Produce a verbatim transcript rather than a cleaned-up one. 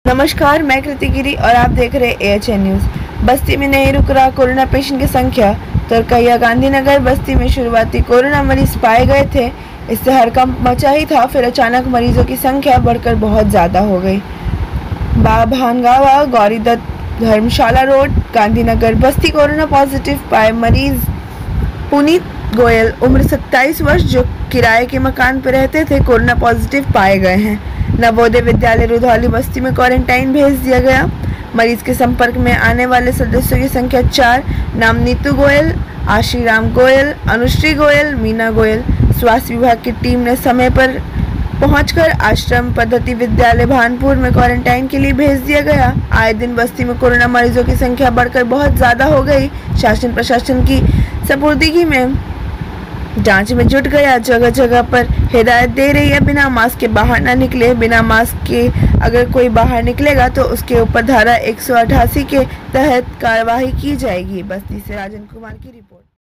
नमस्कार, मैं कृति गिरी और आप देख रहे हैं ए एच एन न्यूज़। बस्ती में नहीं रुक रहा कोरोना पेशेंट की संख्या। तुरकैया गांधीनगर बस्ती में शुरुआती कोरोना मरीज पाए गए थे। इससे हड़कंप मचा ही था, फिर अचानक मरीजों की संख्या बढ़कर बहुत ज़्यादा हो गई। भानगावा गौरीदत्त धर्मशाला रोड गांधीनगर बस्ती कोरोना पॉजिटिव पाए मरीज पुनीत गोयल उम्र सत्ताईस वर्ष जो किराए के मकान पर रहते थे कोरोना पॉजिटिव पाए गए हैं। नवोदय विद्यालय रुधौली बस्ती में क्वारंटाइन भेज दिया गया। मरीज के संपर्क में आने वाले सदस्यों की संख्या चार। नाम नीतू गोयल, आशीराम गोयल, अनुश्री गोयल, मीना गोयल। स्वास्थ्य विभाग की टीम ने समय पर पहुंचकर आश्रम पद्धति विद्यालय भानपुर में क्वारंटाइन के लिए भेज दिया गया। आए दिन बस्ती में कोरोना मरीजों की संख्या बढ़कर बहुत ज्यादा हो गई। शासन प्रशासन की सपुर्दगी में जांच में जुट गया। जगह जगह पर हिदायत दे रही है बिना मास्क के बाहर ना निकले। बिना मास्क के अगर कोई बाहर निकलेगा तो उसके ऊपर धारा एक सौ अठासी के तहत कार्रवाई की जाएगी। बस्ती से राजन कुमार की रिपोर्ट।